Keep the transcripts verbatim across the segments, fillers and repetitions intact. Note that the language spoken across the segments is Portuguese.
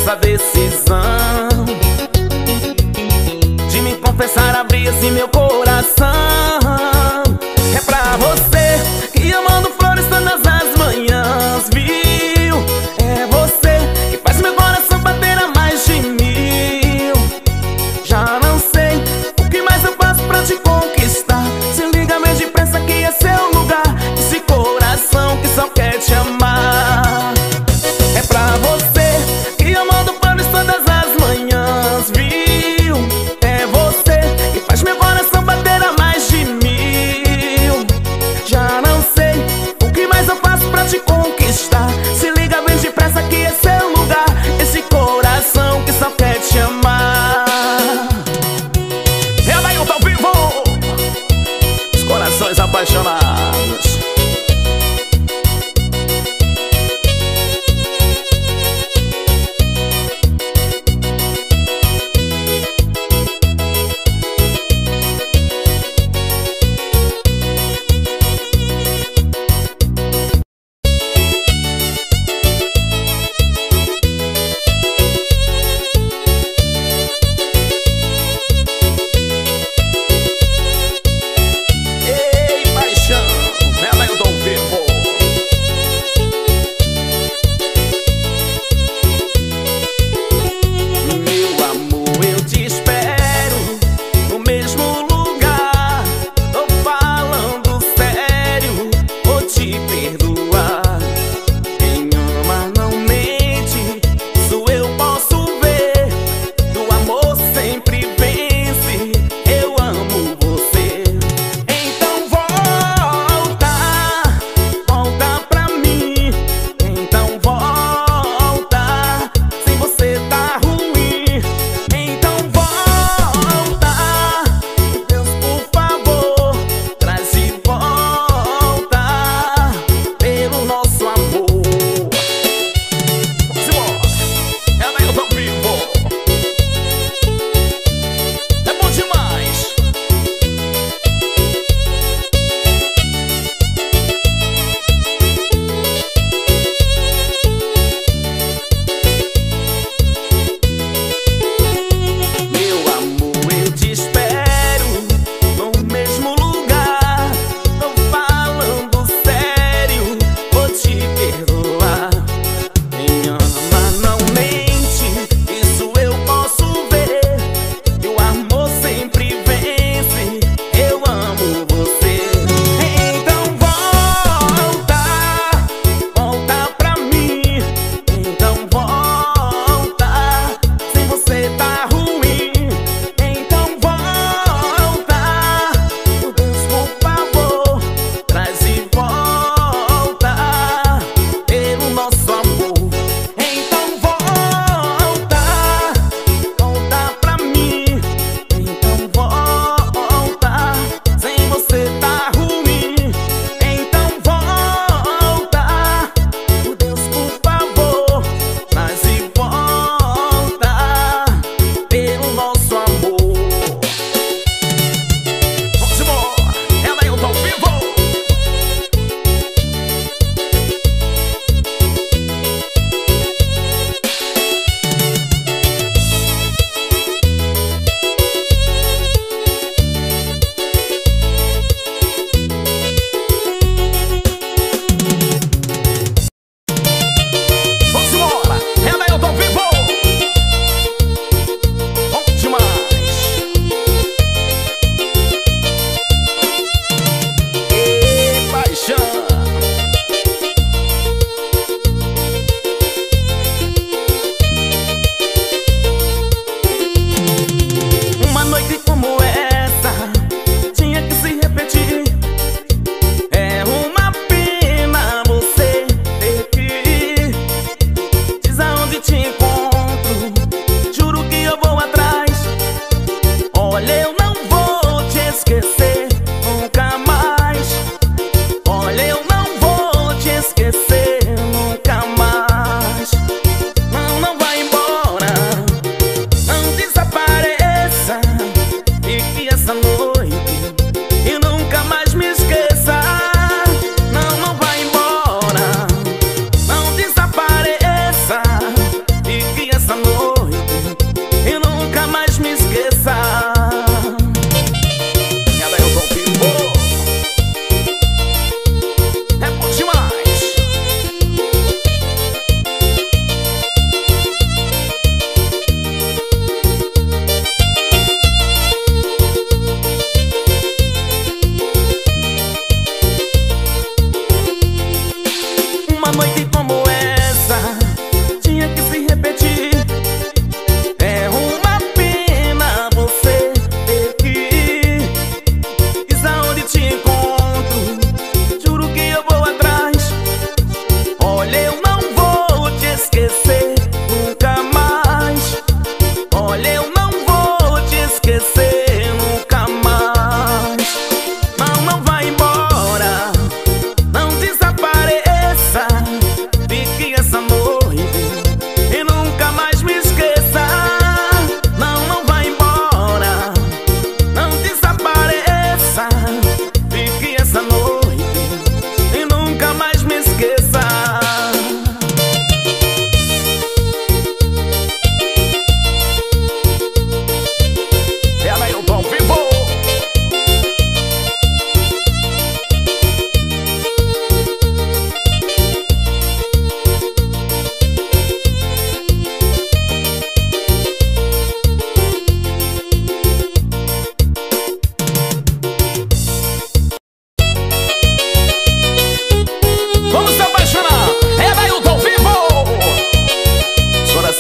essa decisão de me confessar, abrir assim meu coração. É pra você que eu mando flores todas as manhãs, viu? É você que faz meu coração bater a mais de mil. Já não sei o que mais eu faço pra te conquistar. Se liga meio depressa que é seu lugar, esse coração que só quer te amar. É pra você que eu mando flores todas as manhãs, viu? É você que faz meu coração bater a mais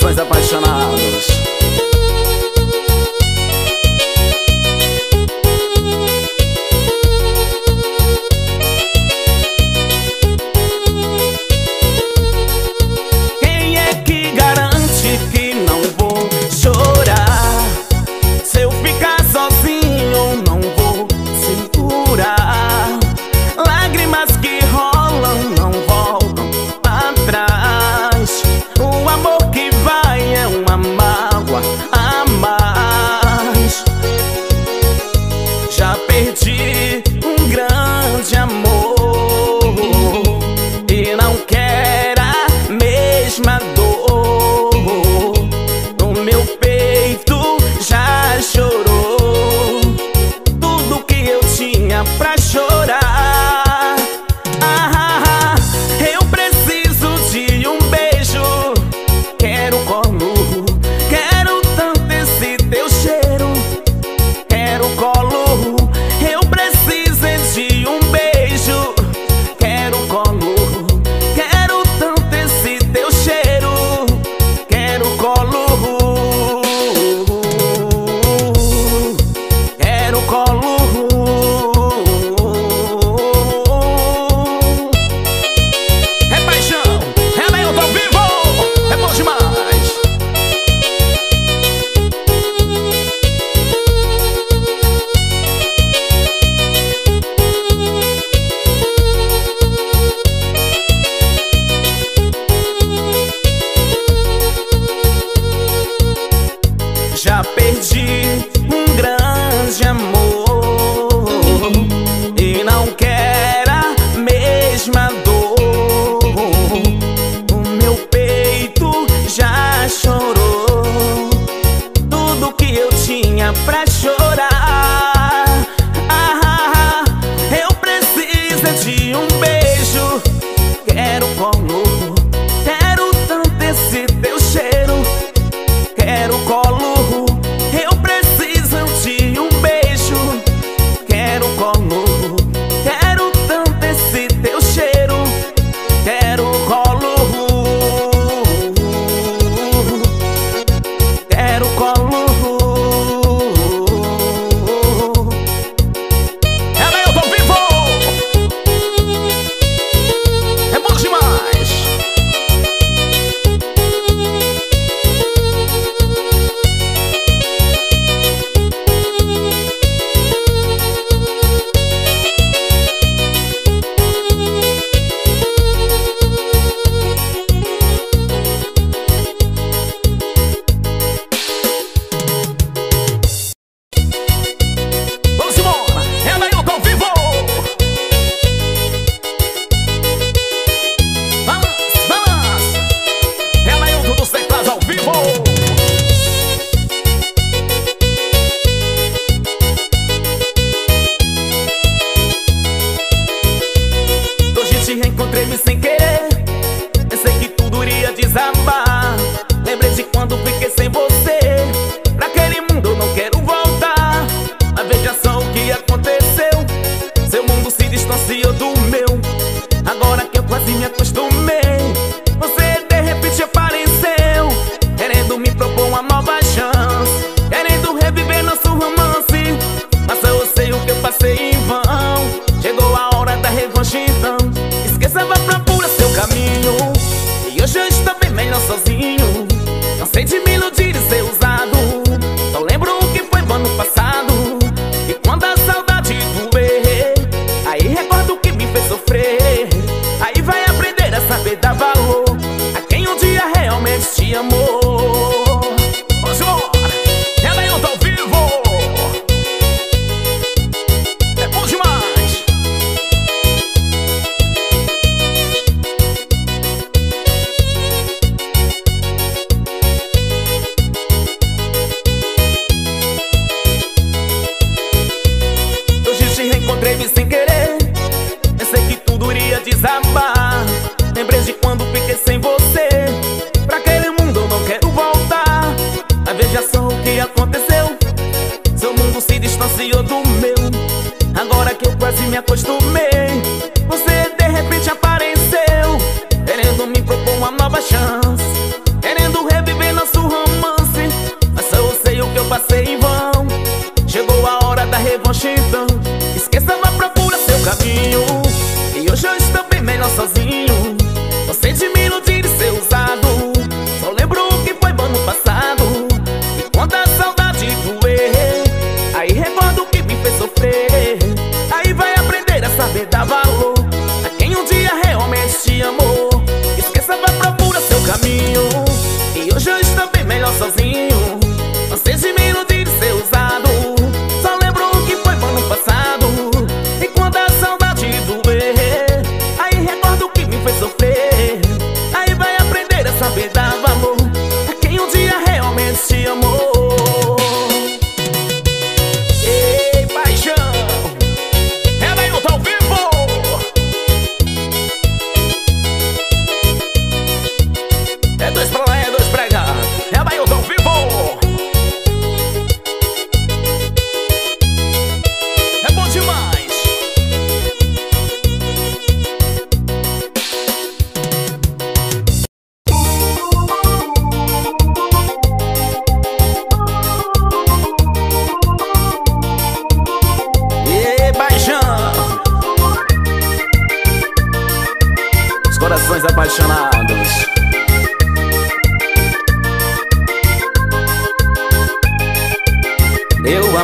corações apaixonados. Quem é que garante que não vou chorar? Se eu ficar sozinho não vou segurar. Lágrimas que rolam não voltam pra trás. O amor que vai é uma mágoa a mais. Já perdi um grande amor e não quero a mesma dor. O meu peito já chorou tudo que eu tinha pra chorar. Ah, ah, ah, eu preciso de um beijo, quero colo, quero tanto esse teu cheiro, quero colo. Eu preciso é de um beijo, quero colo, quero tanto esse teu cheiro, quero colo, quero colo. É paixão, é Neilton ao vivo, é bom demais. Já perdi um grande amor e não quero a mesma dor. O meu peito já chorou tudo que eu tinha pra chorar. Ah, ah, ah, eu preciso é de um beijo, quero colo, quero tanto esse teu cheiro, quero colo. Eu preciso de um beijo, quero colo, quero tanto esse teu cheiro, quero colo, quero colo. É Neilton ao vivo, é bom demais. Vamos embora, é Neilton ao vivo. Vamos, vamos, é Neilton dos teclados ao vivo. Hoje te reencontrei-me sem querer, pensei que tudo iria desabar. Lembrei de quando fiquei sem você, pra aquele mundo eu não quero voltar. Mas veja só o que aconteceu, seu mundo se distanciou do meu. Agora que eu quase me acostumei, você de repente apareceu, querendo me propor uma nova chance, querendo reviver nosso romance. Mas eu sei o que eu passei em vão, chegou a hora da revanche então. Esqueça, vá, procura seu caminho, e hoje eu estou bem melhor sozinho. Cansei de me iludir e ser usado, só lembro o que foi no ano passado. E quando a saudade doer, aí recordo o que me fez sofrer. Aí vai aprender a saber dar valor a quem um dia realmente te amou. Vamos embora, é Neilton ao vivo, é bom demais. Hoje te reencontrei-me sem querer, pensei que tudo iria desabar. Lembrei de quando fiquei sem você, pra aquele mundo eu não quero voltar. Mas veja só o que aconteceu, seu mundo se distanciou do meu. Agora que eu quase me acostumei, você de repente apareceu, querendo me propor uma nova chance, querendo reviver nosso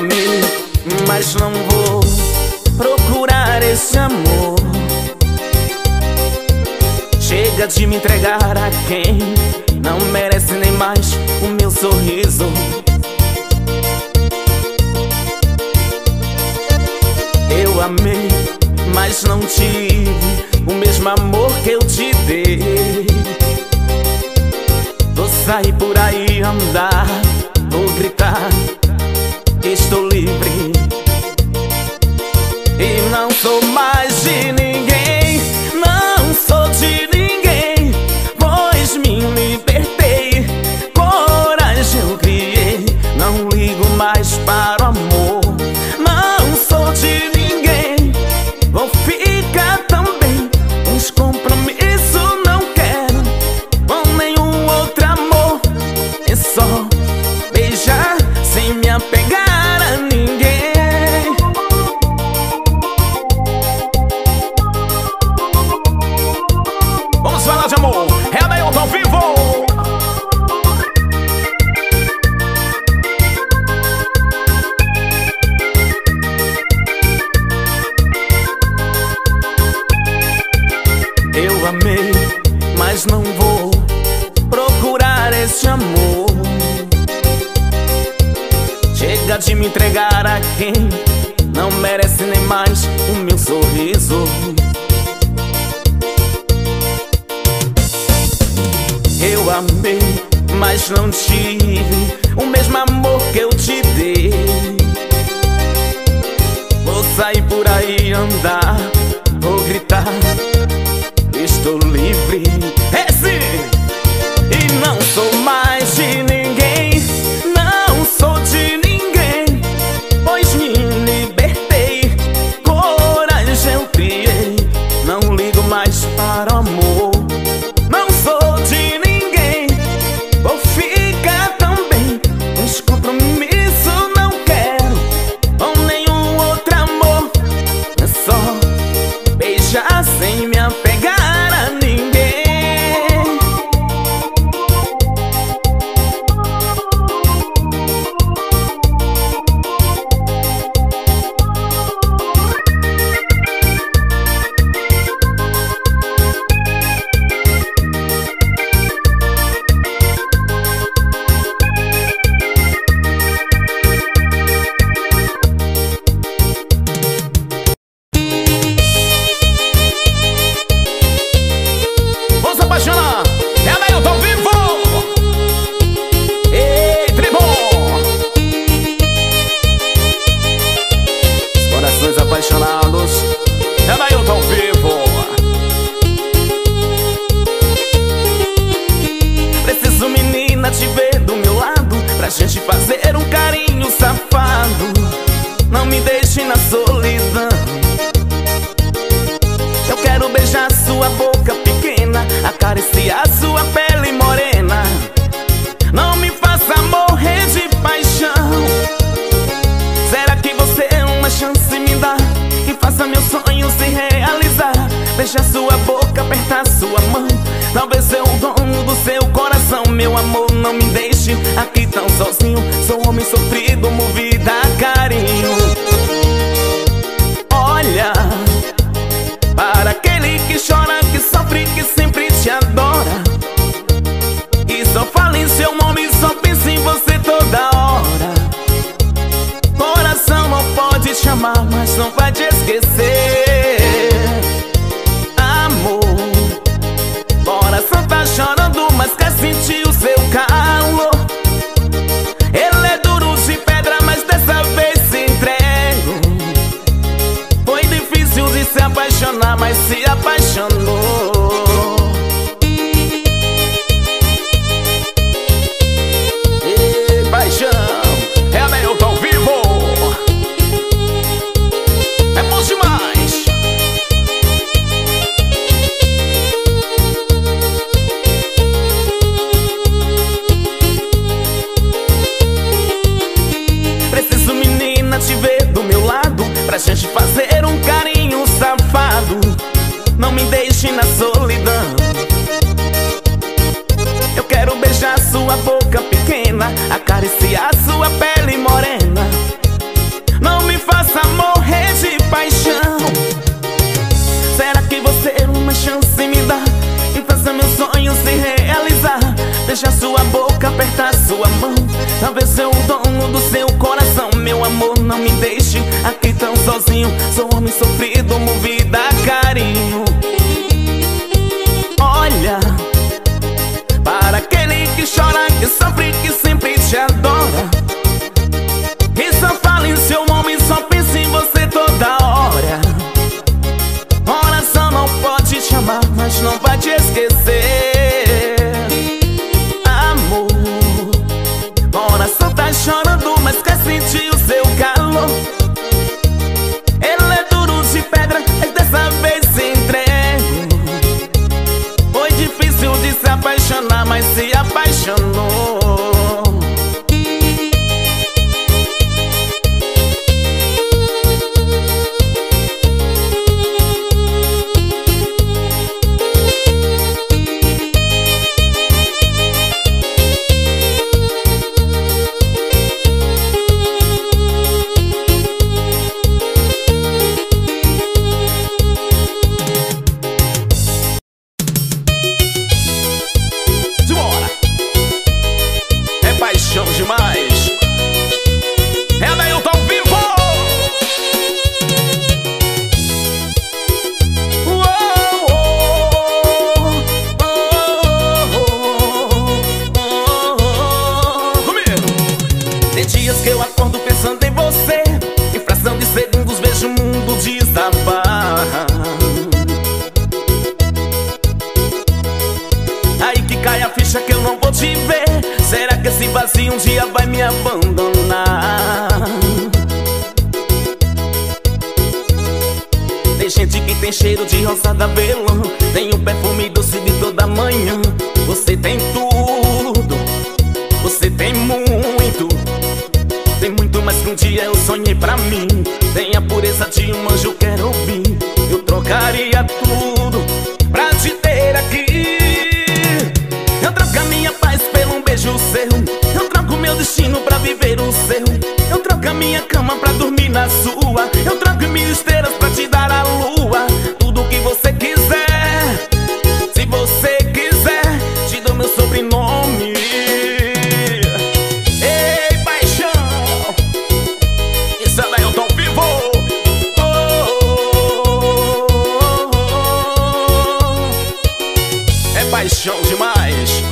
amei, mas não vou procurar esse amor. Chega de me entregar a quem não merece nem mais o meu sorriso. Eu amei, mas não tive o mesmo amor que eu te dei. Vou sair por aí andar, vou gritar que estou livre e não sou mais de ninguém. Não sou de ninguém, pois me libertei. Coragem eu criei, não ligo mais para o amor. Não sou de ninguém, vou ficar também. Os compromissos não quero com nenhum outro amor. É só beijar sem me apegar a ninguém. Vamos falar de amor, é Adeilton ao vivo. Eu amei, mas não vou procurar esse amor. Chega de me entregar a quem não merece nem mais o meu sorriso. Eu amei, mas não tive o mesmo amor que eu te dei. Vou sair por aí andar, vou gritar, estou livre. É sim! E não sou mais de ninguém, não sou de ninguém, pois me libertei. Coragem eu criei, não ligo mais para o amor. Não sou de ninguém, vou ficar também. Os compromissos não quero com nenhum outro amor. É só beijar sem me apegar a ninguém. Apaixonados, é Adeilton ao vivo. Preciso, menina, te ver do meu lado, pra gente fazer um carinho safado. Não me deixe na solidão. Eu quero beijar sua boca pequena, acariciar sua pele morena. Não me faça morrer de paixão. Será que você é uma chance me dá, que faça meu sonho se realizar? Beijar sua boca, apertar sua mão, talvez ser o dono do seu coração. Meu amor, não me deixe aqui tão sozinho. Sou um homem sofrido, movido a carinho. Olha para aquele que chora, que sofre, que sempre te adora, e só fala em seu nome, só pensa em você toda hora. Coração não pode te amar, mas não vai te esquecer. Amor, coração tá chorando, mas quer sentir o seu calor. Ele é duro de pedra, mas dessa vez se entrego. Foi difícil de se apaixonar, mas se apaixonou. E paixão, é Adeilton ao vivo. É bom demais. Preciso, menina, te ver do meu lado, pra gente fazer um carinho safado. Não me deixe na solidão. Eu quero beijar sua boca pequena, acariciar sua pele morena. apertar sua mão, talvez ser o dono do seu coração. Meu amor, não me deixe aqui tão sozinho. Sou homem sofrido, movido a carinho. Olha para aquele que chora, que sofre, que sempre te adora, que só fala em seu nome, só pensa em você toda hora. Coração não pode te amar, mas não vai te esquecer, amor. Coração tá chorando, mas quer sentir o seu calor. Ele é duro de pedra, mas dessa vez se entrega. Foi difícil de se apaixonar, mas se apaixonou. Um dia vai me abandonar. Tem gente que tem cheiro de roçada avelã, tem o perfume doce de toda manhã. Você tem tudo, você tem muito, tem muito mais que um dia eu sonhei pra mim. Tem a pureza de um anjo, quero ouvir. Eu trocaria tudo pra te ter aqui. Eu troco a minha paz pelo um beijo seu, eu troco meu destino pra viver o seu. Eu troco a minha cama pra dormir na sua. Eu troco mil estrelas pra te dar a lua. Tudo que você quiser, se você quiser, te dou meu sobrenome. Ei, paixão, isso daí eu tô vivo. Oh, oh, oh, oh. É paixão demais.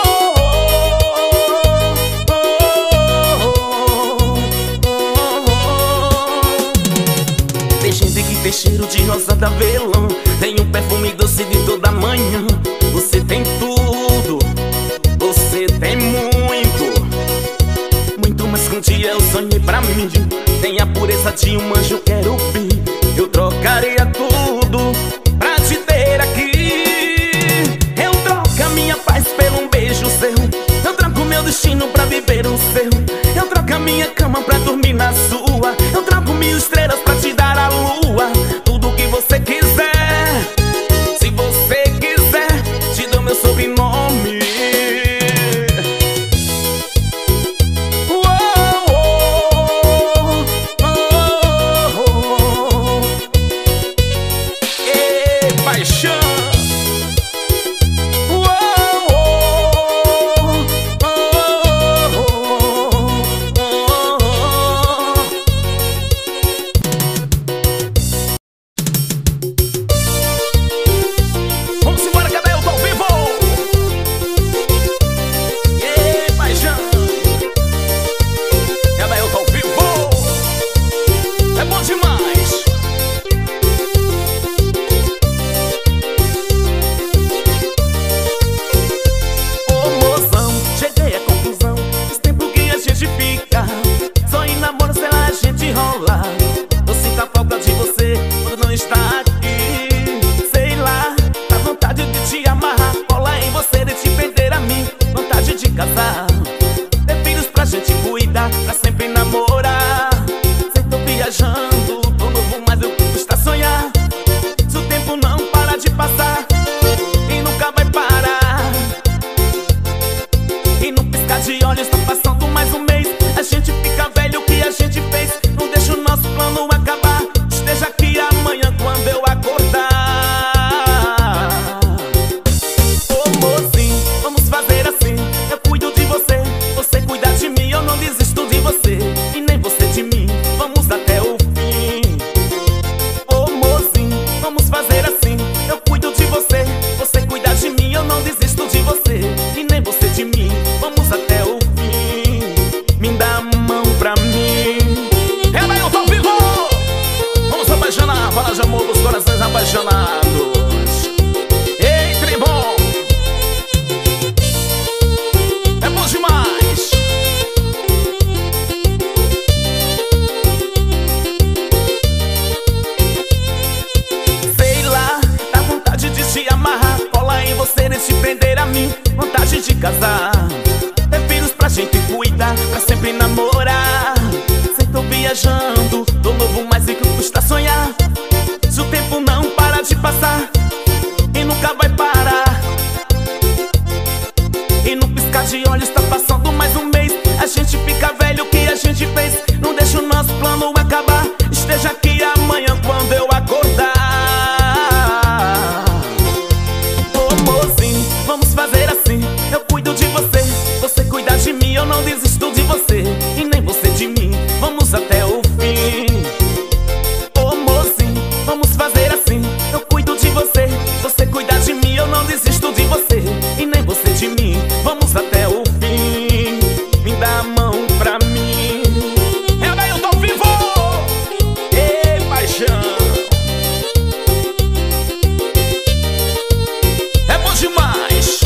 Tem cheiro de roçada avelã, tem um perfume doce de toda manhã. Você tem tudo, você tem muito, muito mais que um dia eu sonhei pra mim. Tem a pureza de um anjo, quero ouvir. Eu trocaria tudo pra te ter aqui. Eu troco a minha paz pelo um beijo seu, eu troco meu destino pra viver o seu. Eu troco a minha cama pra dormir na sua. Eu troco mil estrelas pra te dar a lua. Tudo que você quiser, se você quiser, te dou meu sobrenome. Oh, oh, oh, oh, oh. Ei, paixão. Você viajando, tô novo, mas o que custa sonhar? Se o tempo não para de passar e nunca vai parar, e no piscar de olhos tá passando mais um mês. A gente fica velho, o que a gente fez? Não deixa o nosso plano acabar. Esteja aqui amanhã quando eu acordar. Ô mocinho, vamos fazer assim. Eu cuido de você, você cuida de mim. Eu não desisto de você e nem você de mim. Vamos até o fim. Ô mocinho, vamos fazer assim. Eu cuido de você, você cuida de mim. Eu não desisto de você e nem você de mim. Vamos até o fim. Me dá a mão pra mim. É daí, eu tô vivo. Ei, paixão, é bom demais.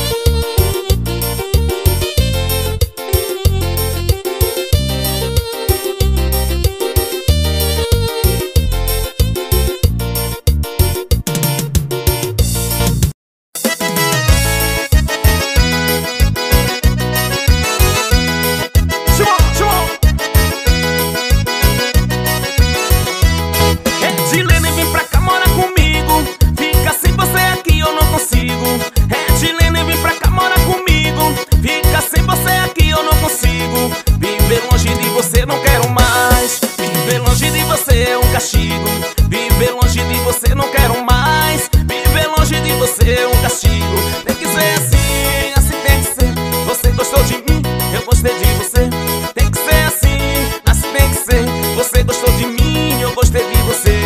Edilene, vem pra cá morar comigo. Fica sem você aqui eu não consigo. Edilene, vem pra cá morar comigo. Fica sem você aqui eu não consigo. Viver longe de você não quero mais. Viver longe de você é um castigo. Viver longe de você não quero mais. Viver longe de você é um castigo. Tem que ser assim, assim tem que ser. Você gostou de mim, eu gostei de você. Tem que ser assim, assim tem que ser. Você gostou de mim, eu gostei de você.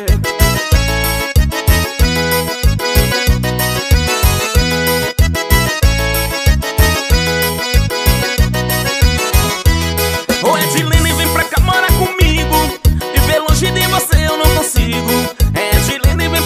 Ô Edilene, vem pra cá morar comigo. Viver longe de você eu não consigo. Edilene, vem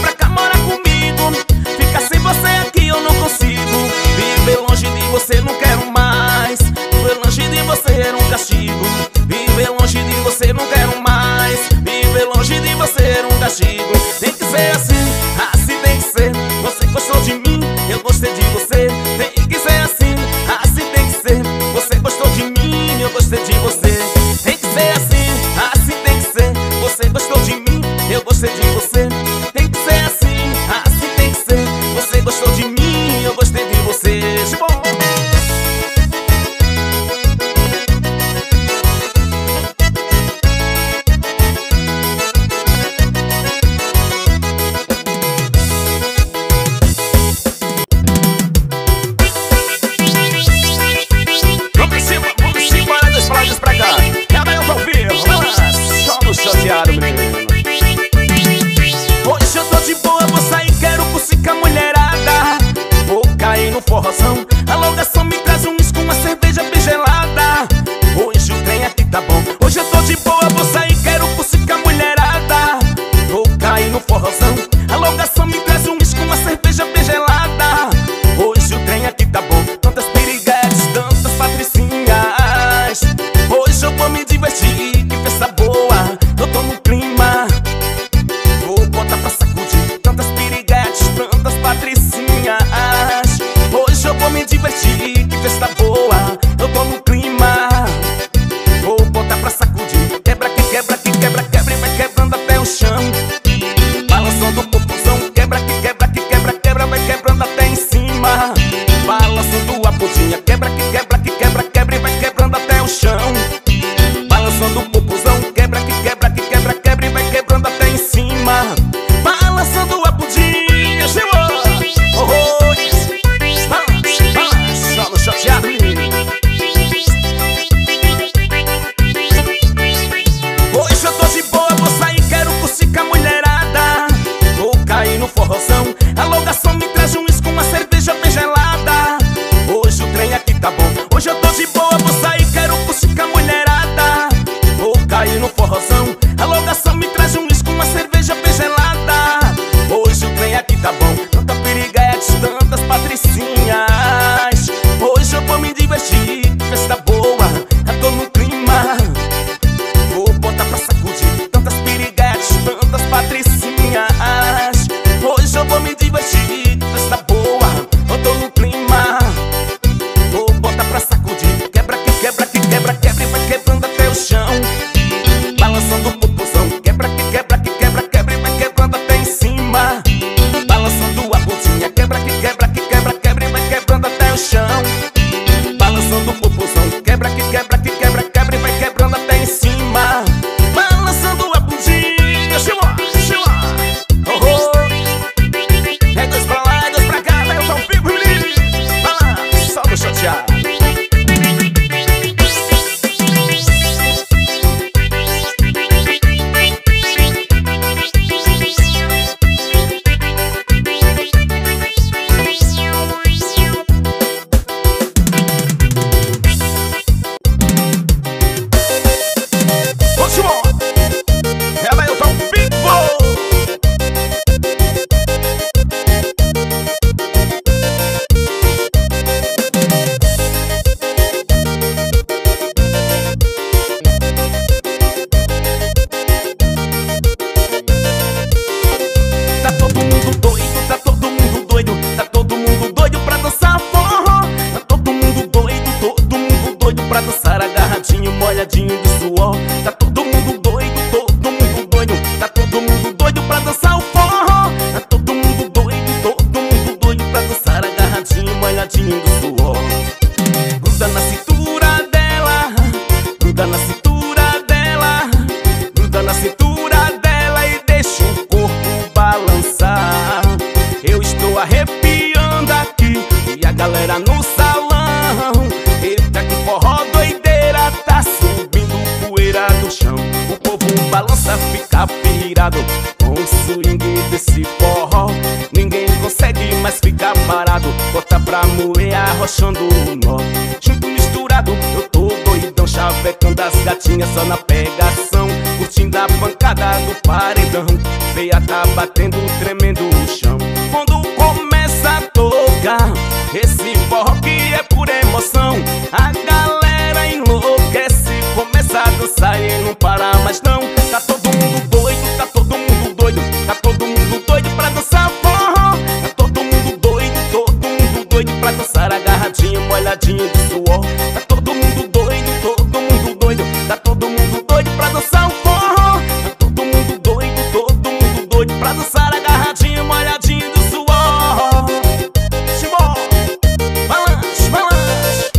molhadinho de suor. Tá todo mundo doido, todo mundo doido. Tá todo mundo doido pra dançar o forró. Tá todo mundo doido, todo mundo doido pra dançar agarradinho, molhadinho de suor. Gruda na cintura dela, gruda na cintura dela, gruda na cintura dela e deixa o corpo balançar. Eu estou arrepiando aqui e a galera no salão. Eita que forró doideira, tá subindo poeira do chão. O povo balança, fica pirado com o swing desse forró. Ninguém consegue mais ficar parado, bota pra moer arrochando o nó. Junto misturado, eu tô doidão, chavecando as gatinhas só na pegação, curtindo a pancada do paredão. Veia tá batendo, tremendo o chão. Quando começa a tocar esse forró que é pura emoção, a galera enlouquece, começa a dançar e não para mais não. Tá todo mundo doido, tá todo mundo doido, tá todo mundo doido pra dançar forró. Tá todo mundo doido, todo mundo doido pra dançar agarradinho, molhadinho de suor. Tá todo mundo doido, todo mundo doido, tá todo mundo doido pra dançar o forró. Tá todo mundo doido, todo mundo doido pra dançar agarradinho, molhadinho de suor. Simbora, balança, balança.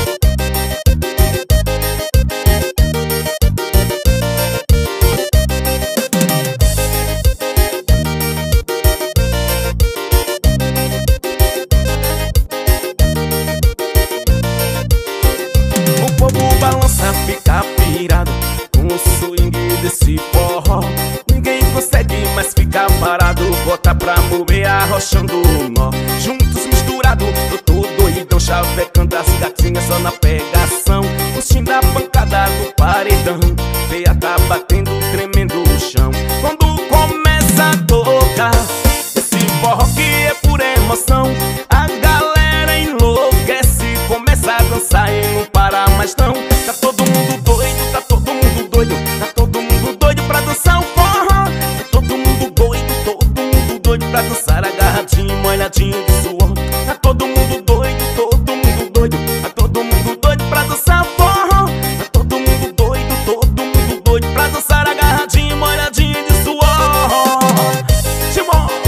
O povo balança, fica pirado com o swing desse forró. Ninguém consegue mais ficar parado, bota pra moer arrochando o nó. Juntos misturado, eu tô doidão, chavecando as gatinhas só na pegação, curtindo a pancada do paredão. Veia tá batendo, tremendo o chão. Quando começa a tocar esse forró que é pura emoção, a galera enlouquece, começa a dançar e não para mais não. Tá todo mundo doido, tá todo mundo doido, tá todo mundo doido pra dançar o forró. Tá todo mundo doido, todo mundo doido pra dançar agarradinho, molhadinho de suor. Tá todo mundo doido, todo mundo doido, tá todo mundo doido pra dançar o forró. Tá todo mundo doido, todo mundo doido pra dançar agarradinho, molhadinho de suor. Simbora.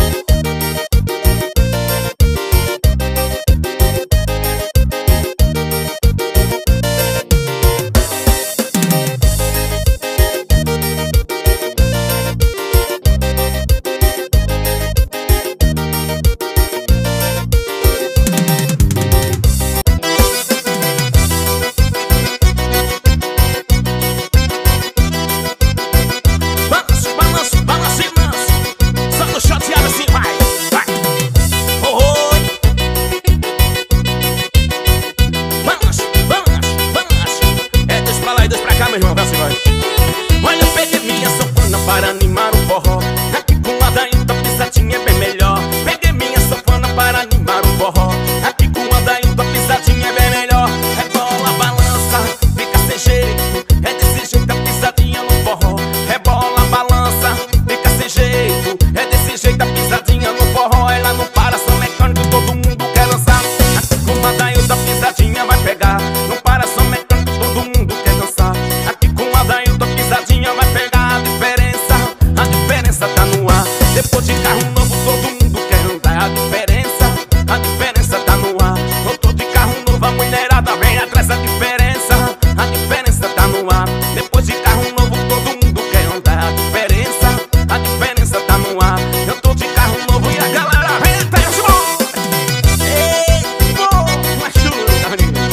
Meu irmão, vai assim, vai. Olha, eu peguei minha sanfona para animar o forró. Aqui com a Dailton, pisadinha é bem melhor. Peguei minha sanfona para animar o forró. Aqui com a Dailton, pisadinha é bem melhor. Rebola, balança, fica sem jeito. É desse jeito a pisadinha no forró. Rebola, balança, fica sem jeito. É desse jeito a pisadinha no forró. Ela não para, só mecânico, todo mundo quer dançar. Aqui com a Dailton, pisadinha vai pegar. Não para, só mecânico, todo mundo quer dançar. Aqui com a Dailton, pisadinha vai pegar. A diferença, a diferença tá no ar. Depois de carro novo, todo mundo quer andar. A diferença, a diferença tá no ar. Eu tô de carro novo, a mulherada vem atrás. A diferença, a diferença tá no ar. Depois de carro novo, todo mundo quer andar. A diferença, a diferença tá no ar. Eu tô de carro novo e a galera vem atrás. Ei, pô, uma chuva, menino.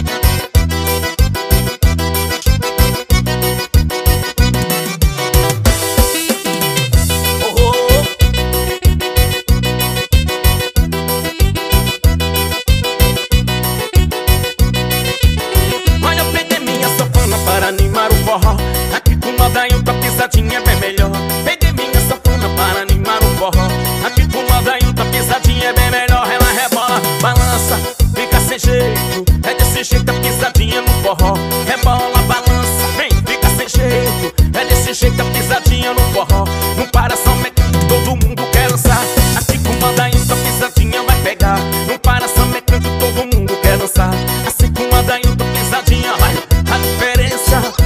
Para animar o forró, aqui com a Dailton, pisadinha é bem melhor. Peguei minha sanfona para animar o forró. Aqui com a Dailton, pisadinha é bem melhor. Ela rebola, balança, fica sem jeito. É desse jeito a pisadinha no forró. Rebola, balança, vem, fica sem jeito. É desse jeito a pisadinha no forró. Não para, só mecânico, todo mundo quer dançar. Aqui com a Dailton, pisadinha vai pegar. Não para, só mecânico, todo mundo quer dançar. Assim com a Dailton, pisadinha vai. A diferença,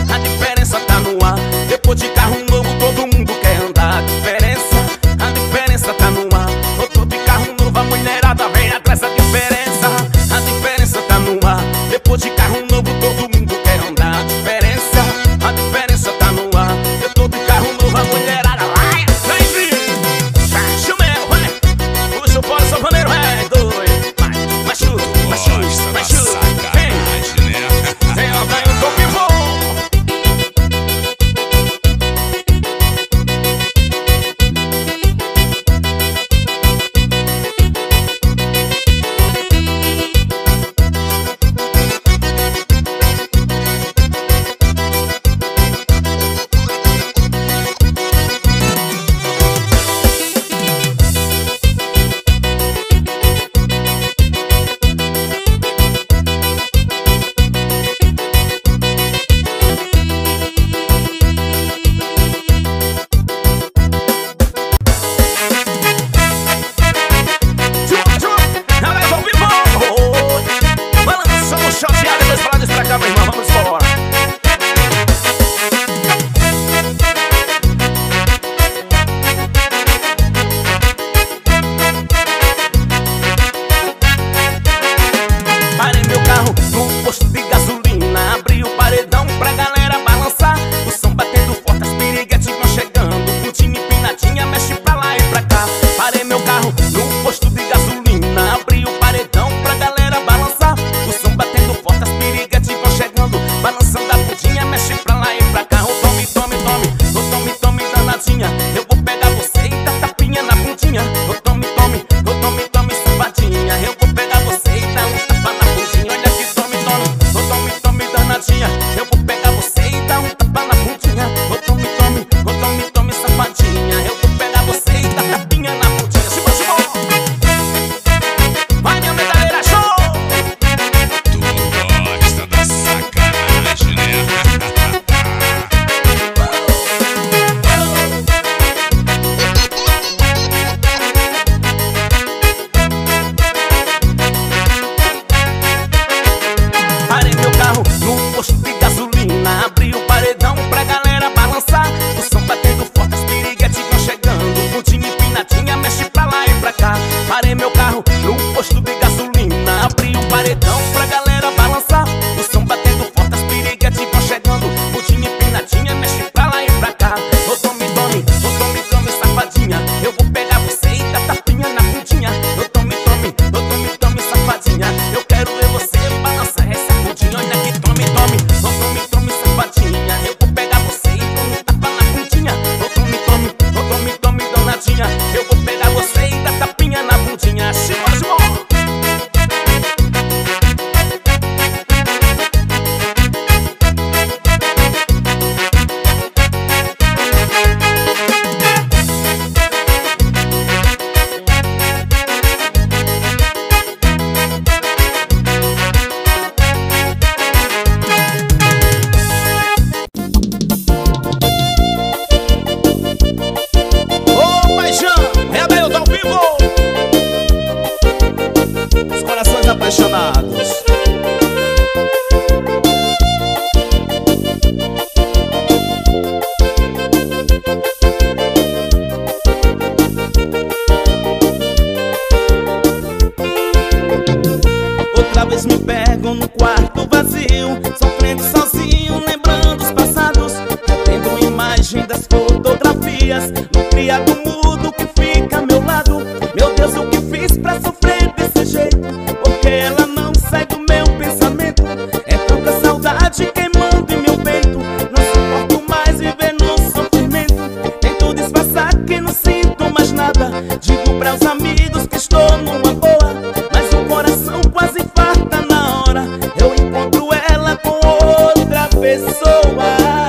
dias no criado mudo que fica ao meu lado. Meu Deus, o que fiz pra sofrer desse jeito? Porque ela não sai do meu pensamento. É tanta saudade queimando em meu peito. Não suporto mais viver no sofrimento. Tento disfarçar que não sinto mais nada. Digo pra os amigos que estou numa boa, mas o coração quase infarta na hora. Eu encontro ela com outra pessoa.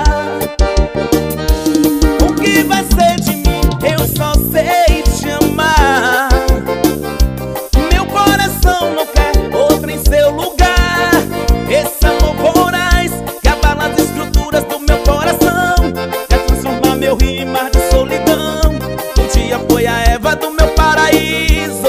O que vai ser de mim? Eu só sei te amar. Meu coração não quer outra em seu lugar. Esse amor voraz que abala as estruturas do meu coração, quer transformar meu rio em mar de solidão. Um dia foi a Eva do meu paraíso.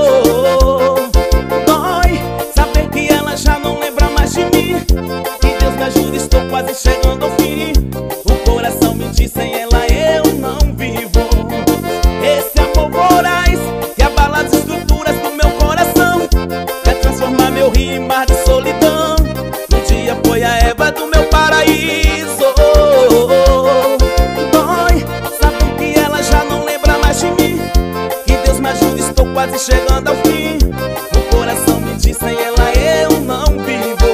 Dói saber que ela já não lembra mais de mim. Que Deus me ajude, estou quase chegando ao fim. O coração me diz, sem ela eu não vivo. Esse amor voraz que abala as estruturas do meu coração, quer transformar meu rio em mar de solidão. Um dia foi a Eva do meu paraíso. Dói saber que ela já não lembra mais de mim. Que Deus me ajude, estou quase chegando ao fim. O coração me diz, sem ela eu não vivo.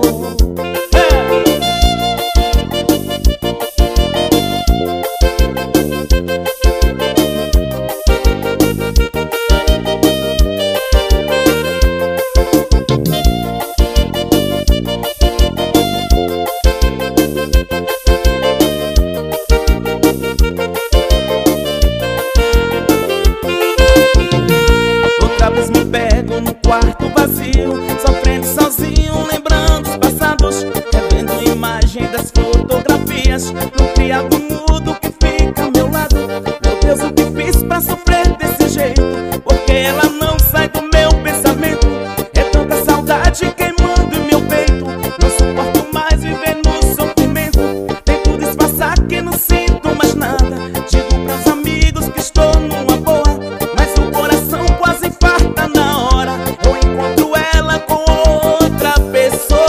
Outra vez me pego no quarto vazio, sofrendo sozinho, lembrando os passados, revendo a imagem das fotografias no criado mudo que fica ao meu lado. Meu Deus, o que fiz pra sofrer desse jeito? Porque ela não sai do meu pensamento. É tanta saudade queimando em meu peito. Não suporto mais viver no sofrimento. Tento disfarçar que não sinto mais nada. Digo pros amigos que estou numa boa, mas o coração quase infarta na hora. Eu encontro ela com outra pessoa.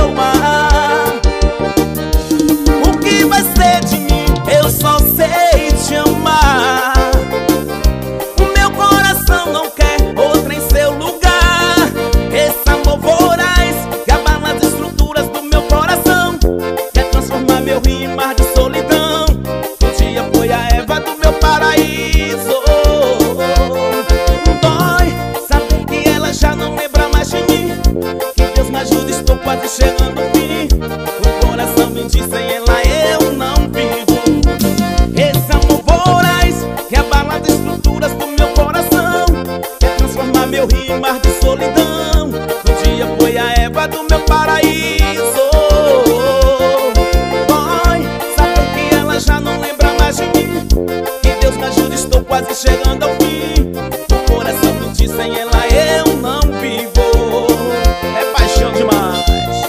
O que vai ser de mim? Eu só sei te amar. O meu coração não quer outra em seu lugar. Esse amor voraz que abala as estruturas do meu coração, quer transformar meu rio em mar de solidão. Um dia foi a Eva do meu paraíso. Dói saber que ela já não lembra mais de mim. Que Deus me ajude, estou quase chegando ao fim. O coração me diz, sem ela eu não vivo. Esse amor voraz que abala as estruturas do meu coração, quer transformar meu rio em mar de solidão. Um dia foi a Eva do meu paraíso. Dói saber que ela já não lembra mais de mim. Que Deus me ajude, estou quase chegando ao fim. O coração me diz, sem ela eu não vivo. É paixão demais.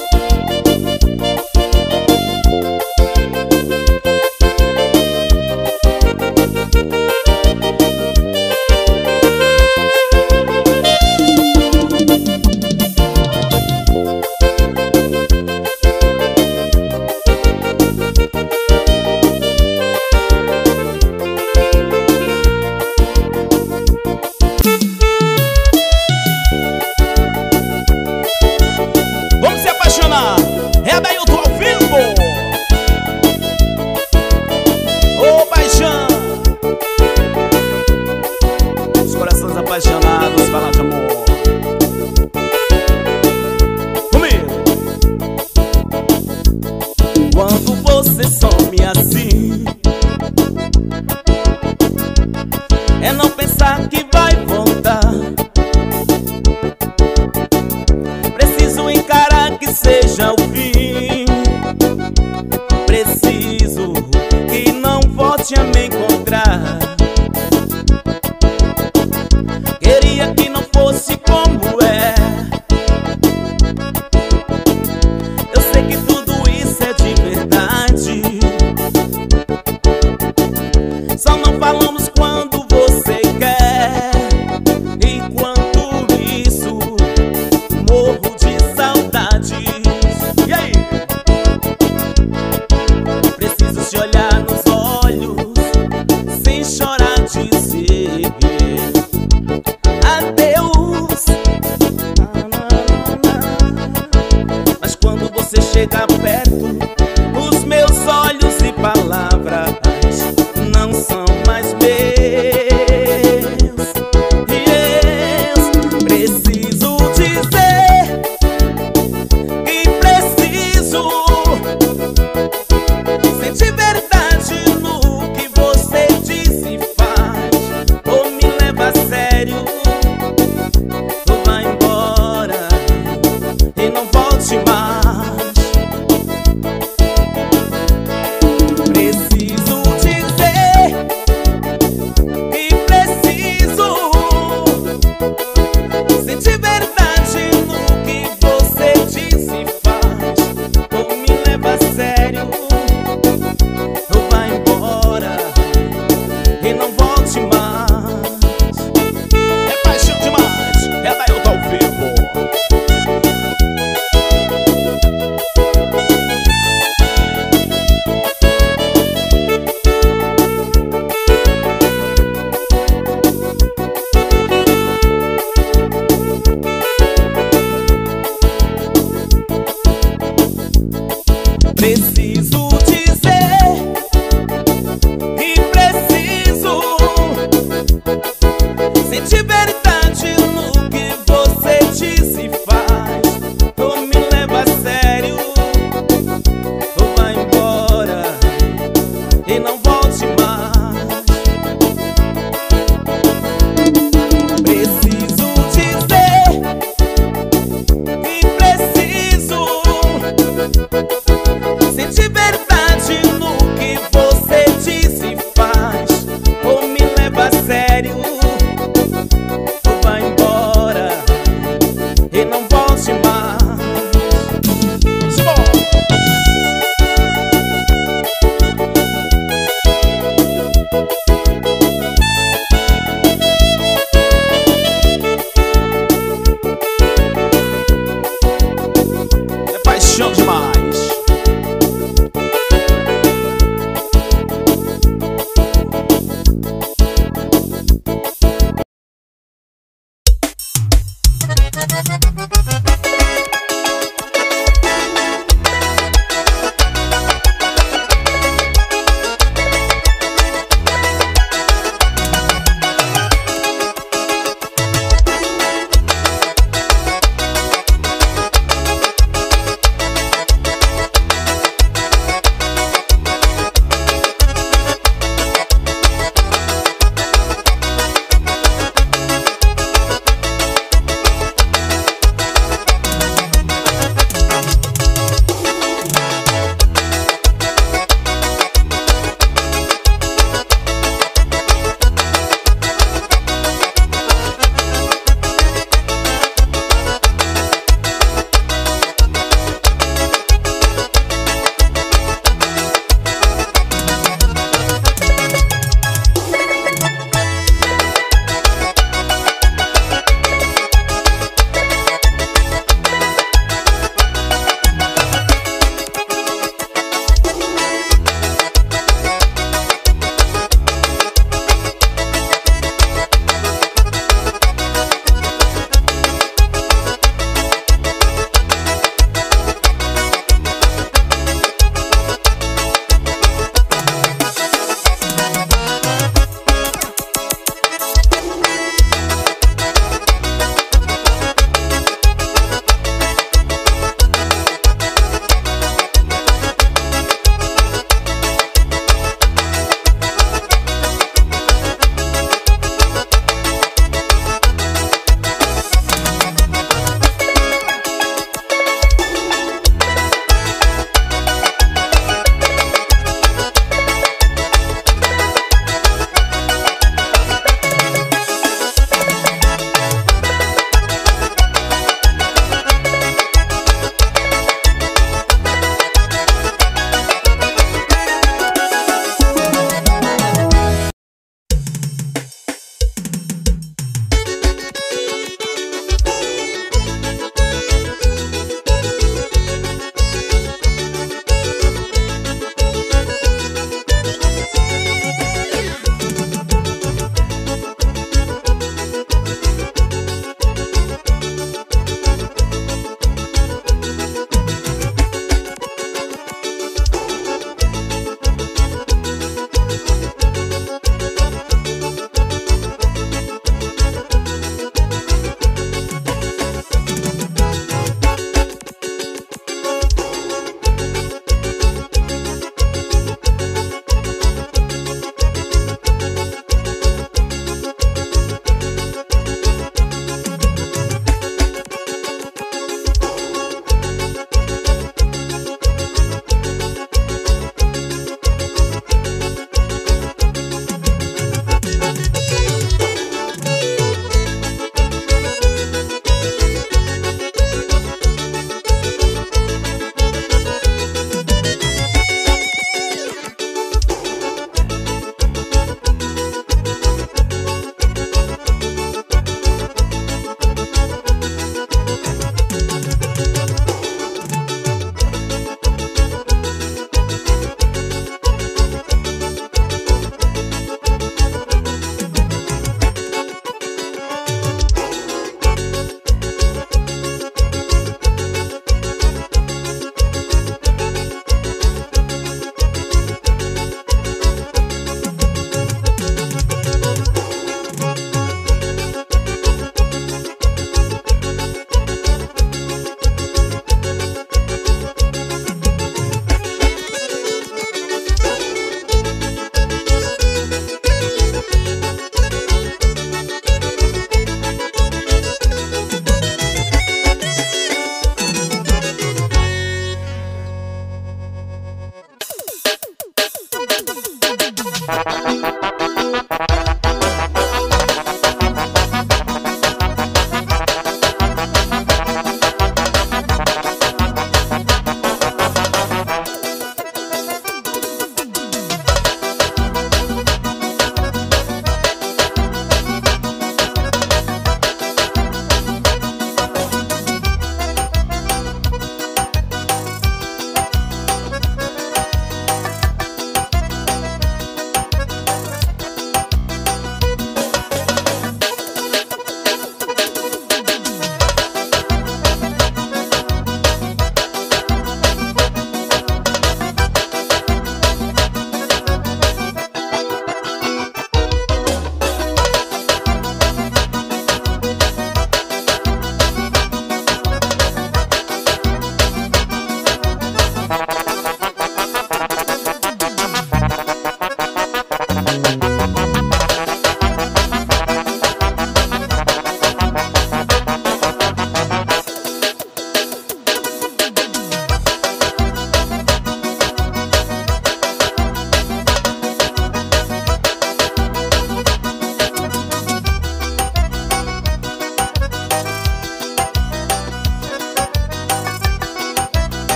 Vamos se apaixonar. É a Dailton ao vivo. Ô paixão. Os corações apaixonados falam de amor. Comigo. Quando você some assim, é não pensar que vai voltar. Preciso encarar que seja o fim. Preciso que não volte a me encontrar.